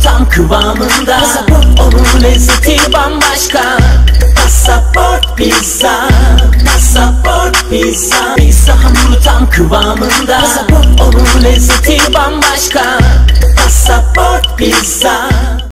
tam kıvamında. Pasaport, onun lezzeti bambaşka. Pasaport pizza, pasaport pizza. Pizza hamuru tam kıvamında. Pasaport, onun lezzeti bambaşka. Pasaport pizza.